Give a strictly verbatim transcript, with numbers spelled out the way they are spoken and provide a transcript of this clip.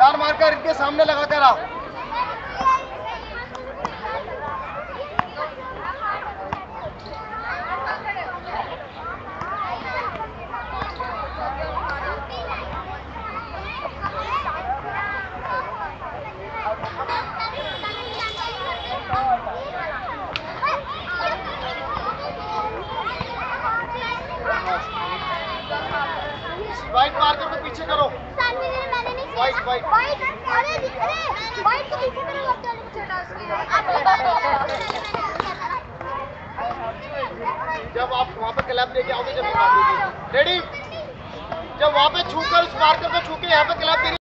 जान मारकर इनके सामने लगा कर आओ। वाइट मार्कर को पीछे करो। वाइट वाइट वाइट अरे अरे वाइट को पीछे मेरे लग जाने को चढ़ा जब आप वहाँ पे क्लैप लेके आओगे जब रेडी, जब वहाँ पे छूकर उस मार्कर को छू के यहाँ पे क्लैप